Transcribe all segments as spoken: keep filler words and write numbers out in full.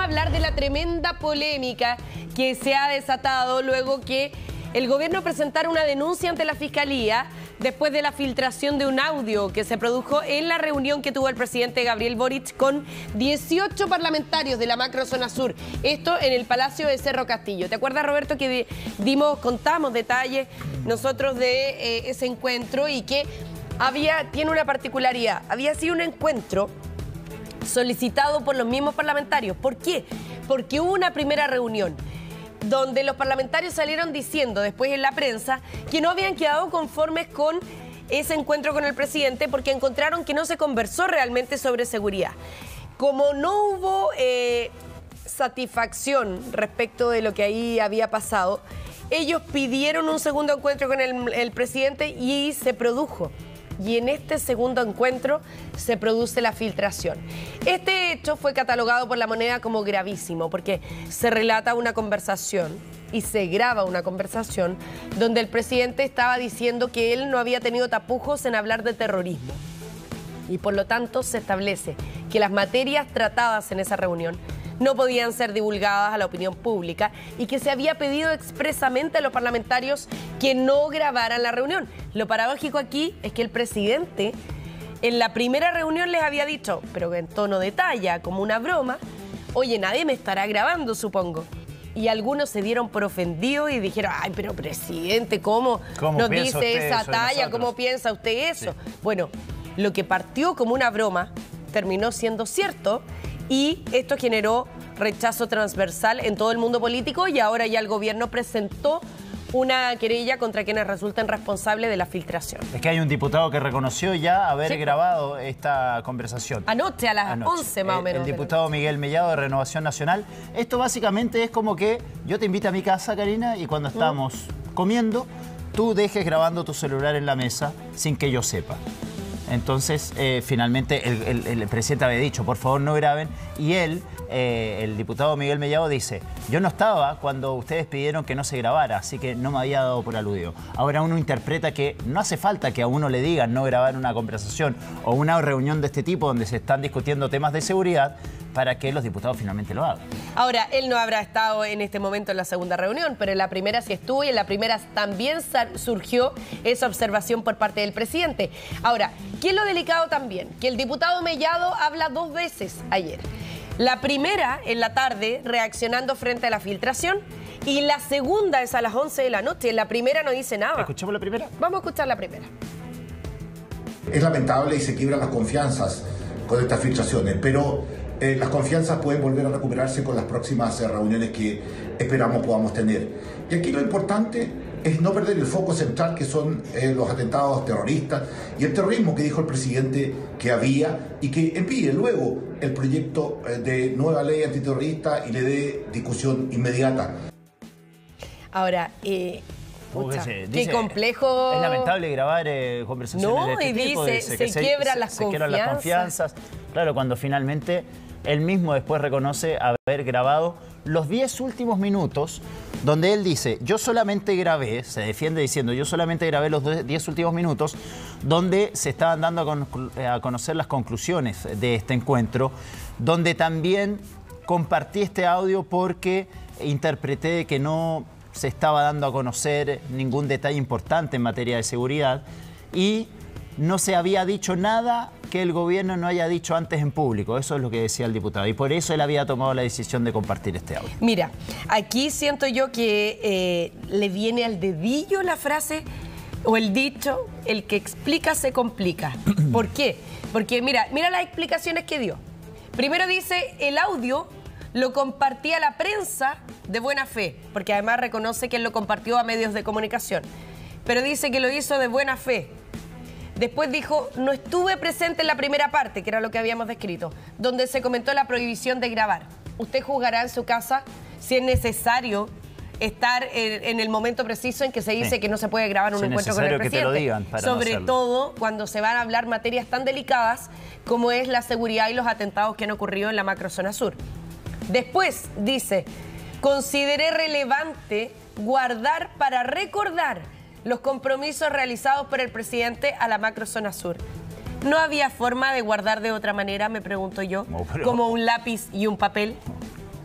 hablar de la tremenda polémica que se ha desatado luego que el gobierno presentara una denuncia ante la Fiscalía después de la filtración de un audio que se produjo en la reunión que tuvo el presidente Gabriel Boric con dieciocho parlamentarios de la macrozona sur. Esto en el Palacio de Cerro Castillo. ¿Te acuerdas, Roberto, que dimos, contamos detalles nosotros de eh, ese encuentro y que había, tiene una particularidad? Había sido un encuentro solicitado por los mismos parlamentarios. ¿Por qué? Porque hubo una primera reunión donde los parlamentarios salieron diciendo después en la prensa que no habían quedado conformes con ese encuentro con el presidente porque encontraron que no se conversó realmente sobre seguridad. Como no hubo eh, satisfacción respecto de lo que ahí había pasado, ellos pidieron un segundo encuentro con el, el presidente y se produjo. Y en este segundo encuentro se produce la filtración. Este hecho fue catalogado por La Moneda como gravísimo porque se relata una conversación y se graba una conversación donde el presidente estaba diciendo que él no había tenido tapujos en hablar de terrorismo. Y por lo tanto se establece que las materias tratadas en esa reunión no podían ser divulgadas a la opinión pública y que se había pedido expresamente a los parlamentarios que no grabaran la reunión. Lo paradójico aquí es que el presidente en la primera reunión les había dicho, pero en tono de talla, como una broma, oye, nadie me estará grabando, supongo. Y algunos se dieron por ofendidos y dijeron, ay, pero presidente, ¿cómo, ¿Cómo nos dice esa talla? ¿Cómo piensa usted eso? Sí. Bueno, lo que partió como una broma terminó siendo cierto. Y esto generó rechazo transversal en todo el mundo político y ahora ya el gobierno presentó una querella contra quienes resulten responsables de la filtración. Es que hay un diputado que reconoció ya haber sí. grabado esta conversación. Anoche, a las Anoche. once más el, o menos. El diputado Miguel Mellado de Renovación Nacional. Esto básicamente es como que yo te invito a mi casa, Karina, y cuando estamos ¿Mm? comiendo, tú dejes grabando tu celular en la mesa sin que yo sepa. Entonces, eh, finalmente, el, el, el presidente había dicho, por favor, no graben. Y él, eh, el diputado Miguel Mellado, dice, yo no estaba cuando ustedes pidieron que no se grabara, así que no me había dado por aludido. Ahora uno interpreta que no hace falta que a uno le digan no grabar una conversación o una reunión de este tipo donde se están discutiendo temas de seguridad para que los diputados finalmente lo hagan. Ahora, él no habrá estado en este momento en la segunda reunión, pero en la primera sí estuvo y en la primera también surgió esa observación por parte del presidente. Ahora, ¿qué es lo delicado también? Que el diputado Mellado habla dos veces ayer. La primera, en la tarde, reaccionando frente a la filtración, y la segunda es a las once de la noche. La primera no dice nada. ¿Escuchamos la primera? Vamos a escuchar la primera. Es lamentable y se quiebran las confianzas con estas filtraciones, pero eh, las confianzas pueden volver a recuperarse con las próximas eh, reuniones que esperamos podamos tener. Y aquí lo importante es no perder el foco central, que son eh, los atentados terroristas y el terrorismo que dijo el presidente que había y que envíe luego el proyecto eh, de nueva ley antiterrorista y le dé discusión inmediata. Ahora, eh, pucha, se, qué dice, complejo. Es lamentable grabar eh, conversaciones no, de este y tipo. Dice, dice se, que se quiebran se, las, se confianzas. las confianzas. Claro, cuando finalmente él mismo después reconoce haber grabado los diez últimos minutos, donde él dice, yo solamente grabé, se defiende diciendo, yo solamente grabé los diez últimos minutos, donde se estaban dando a, con, a conocer las conclusiones de este encuentro, donde también compartí este audio porque interpreté que no se estaba dando a conocer ningún detalle importante en materia de seguridad y no se había dicho nada que el gobierno no haya dicho antes en público. Eso es lo que decía el diputado. Y por eso él había tomado la decisión de compartir este audio. Mira, aquí siento yo que eh, le viene al dedillo la frase o el dicho, el que explica se complica. ¿Por qué? Porque mira, mira las explicaciones que dio. Primero dice, el audio lo compartía la prensa de buena fe, porque además reconoce que él lo compartió a medios de comunicación. Pero dice que lo hizo de buena fe. Después dijo, no estuve presente en la primera parte, que era lo que habíamos descrito, donde se comentó la prohibición de grabar. Usted juzgará en su casa si es necesario estar en, en el momento preciso en que se dice sí. que no se puede grabar un si encuentro con el presidente. Que te lo digan para Sobre no todo cuando se van a hablar materias tan delicadas como es la seguridad y los atentados que han ocurrido en la macrozona sur. Después dice, consideré relevante guardar para recordar los compromisos realizados por el presidente a la macrozona sur. ¿No había forma de guardar de otra manera, me pregunto yo? No, pero... como un lápiz y un papel.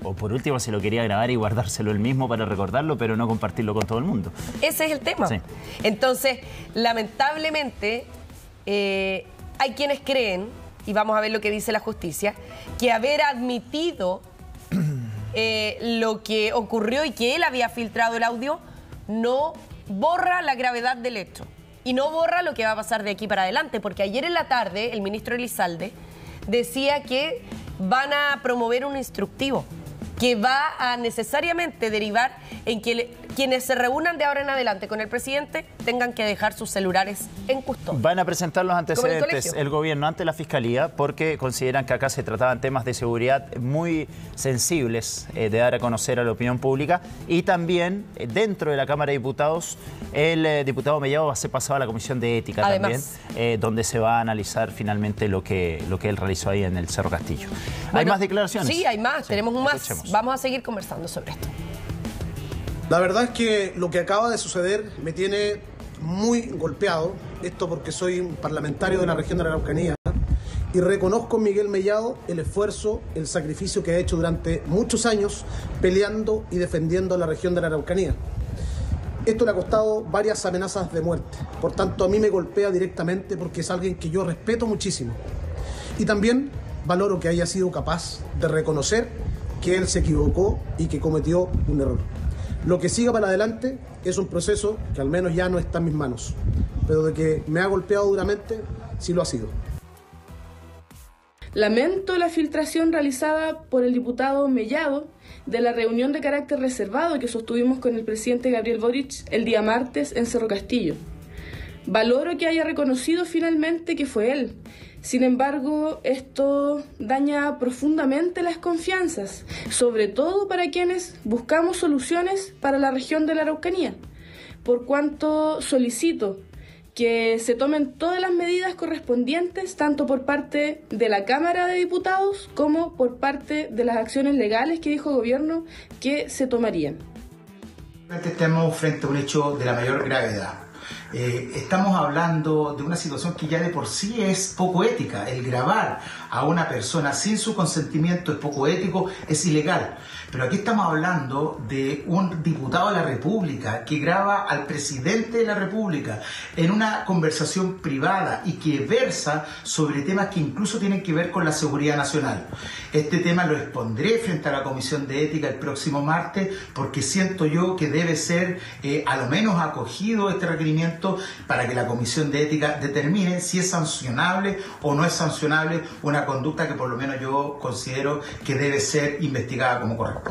O por último se lo quería grabar y guardárselo él mismo para recordarlo, pero no compartirlo con todo el mundo. Ese es el tema. Sí. Entonces, lamentablemente, eh, hay quienes creen, y vamos a ver lo que dice la justicia, que haber admitido eh, lo que ocurrió y que él había filtrado el audio no borra la gravedad del hecho. Y no borra lo que va a pasar de aquí para adelante, porque ayer en la tarde el ministro Elizalde decía que van a promover un instructivo que va a necesariamente derivar en que le, quienes se reúnan de ahora en adelante con el presidente tengan que dejar sus celulares en custodia. Van a presentar los antecedentes el, el gobierno ante la Fiscalía porque consideran que acá se trataban temas de seguridad muy sensibles eh, de dar a conocer a la opinión pública, y también eh, dentro de la Cámara de Diputados el eh, diputado Mellado va a ser pasado a la Comisión de Ética. Además, también, eh, donde se va a analizar finalmente lo que, lo que él realizó ahí en el Cerro Castillo. Bueno, ¿hay más declaraciones? Sí, hay más, sí, tenemos un más. Escuchemos. Vamos a seguir conversando sobre esto. La verdad es que lo que acaba de suceder me tiene muy golpeado, esto porque soy un parlamentario de la región de la Araucanía y reconozco en Miguel Mellado el esfuerzo, el sacrificio que ha hecho durante muchos años peleando y defendiendo la región de la Araucanía. Esto le ha costado varias amenazas de muerte, por tanto a mí me golpea directamente porque es alguien que yo respeto muchísimo. Y también valoro que haya sido capaz de reconocer que él se equivocó y que cometió un error. Lo que siga para adelante es un proceso que al menos ya no está en mis manos, pero de que me ha golpeado duramente, sí lo ha sido. Lamento la filtración realizada por el diputado Mellado de la reunión de carácter reservado que sostuvimos con el presidente Gabriel Boric el día martes en Cerro Castillo. Valoro que haya reconocido finalmente que fue él. Sin embargo, esto daña profundamente las confianzas, sobre todo para quienes buscamos soluciones para la región de la Araucanía, por cuanto solicito que se tomen todas las medidas correspondientes, tanto por parte de la Cámara de Diputados como por parte de las acciones legales que dijo el gobierno que se tomarían. Estamos frente a un hecho de la mayor gravedad. Eh, estamos hablando de una situación que ya de por sí es poco ética. El grabar a una persona sin su consentimiento es poco ético, es ilegal. Pero aquí estamos hablando de un diputado de la República que graba al presidente de la República en una conversación privada y que versa sobre temas que incluso tienen que ver con la seguridad nacional. Este tema lo expondré frente a la Comisión de Ética el próximo martes porque siento yo que debe ser eh, a lo menos acogido este requerimiento para que la Comisión de Ética determine si es sancionable o no es sancionable una conducta que por lo menos yo considero que debe ser investigada como corresponde.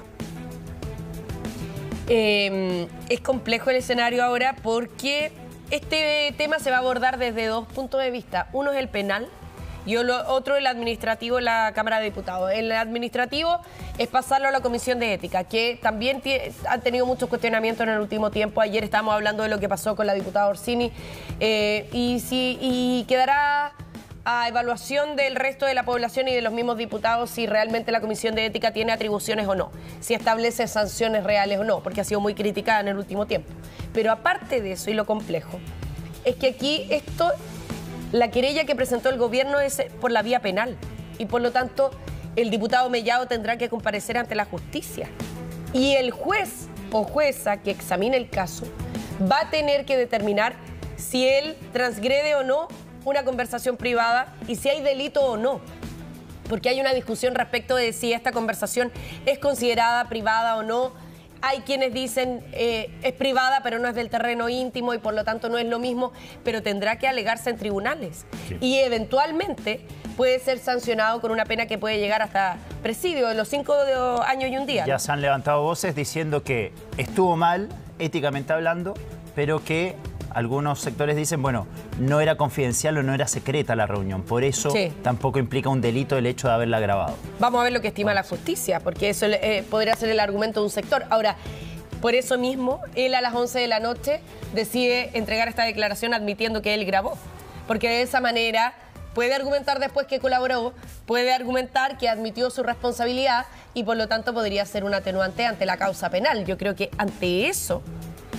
Eh, es complejo el escenario ahora porque este tema se va a abordar desde dos puntos de vista. Uno es el penal y otro el administrativo en la Cámara de Diputados. El administrativo es pasarlo a la Comisión de Ética, que también ha tenido muchos cuestionamientos en el último tiempo. Ayer estábamos hablando de lo que pasó con la diputada Orsini eh, y, si, y quedará a evaluación del resto de la población y de los mismos diputados si realmente la Comisión de Ética tiene atribuciones o no, si establece sanciones reales o no, porque ha sido muy criticada en el último tiempo. Pero aparte de eso, y lo complejo, es que aquí esto, la querella que presentó el gobierno es por la vía penal y por lo tanto el diputado Mellado tendrá que comparecer ante la justicia. Y el juez o jueza que examine el caso va a tener que determinar si él transgrede o no una conversación privada y si hay delito o no. Porque hay una discusión respecto de si esta conversación es considerada privada o no. Hay quienes dicen eh, es privada pero no es del terreno íntimo y por lo tanto no es lo mismo, pero tendrá que alegarse en tribunales. Sí. Y eventualmente puede ser sancionado con una pena que puede llegar hasta presidio de los cinco años y un día. Ya ¿no? Se han levantado voces diciendo que estuvo mal, éticamente hablando, pero que algunos sectores dicen, bueno, no era confidencial o no era secreta la reunión, por eso sí. Tampoco implica un delito el hecho de haberla grabado. Vamos a ver lo que estima la justicia, porque eso eh, podría ser el argumento de un sector. Ahora, por eso mismo, él a las once de la noche decide entregar esta declaración admitiendo que él grabó, porque de esa manera puede argumentar después que colaboró, puede argumentar que admitió su responsabilidad y por lo tanto podría ser un atenuante ante la causa penal. Yo creo que ante eso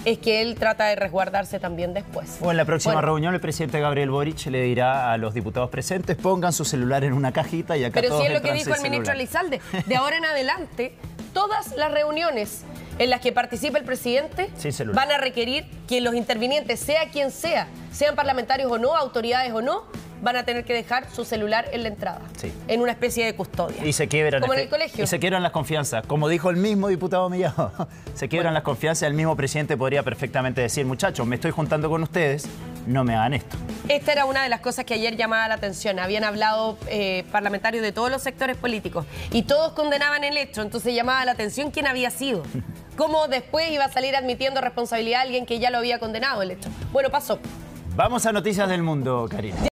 es que él trata de resguardarse también después. O en la próxima Bueno. reunión el presidente Gabriel Boric le dirá a los diputados presentes, pongan su celular en una cajita y acá Pero todos sí es lo que entran dijo el sin ministro celular. Elizalde. De ahora en adelante, todas las reuniones en las que participe el presidente Sin celular. van a requerir que los intervinientes, sea quien sea, sean parlamentarios o no, autoridades o no, van a tener que dejar su celular en la entrada, Sí. en una especie de custodia. Y se quiebran. Como en efe- el colegio. Y se quiebran las confianzas. Como dijo el mismo diputado Mellado, se quiebran las confianzas. El mismo presidente podría perfectamente decir, muchachos, me estoy juntando con ustedes, no me hagan esto. Esta era una de las cosas que ayer llamaba la atención. Habían hablado eh, parlamentarios de todos los sectores políticos y todos condenaban el hecho, entonces llamaba la atención quién había sido. Cómo después iba a salir admitiendo responsabilidad a alguien que ya lo había condenado el hecho. Bueno, pasó. Vamos a Noticias del Mundo, Karina.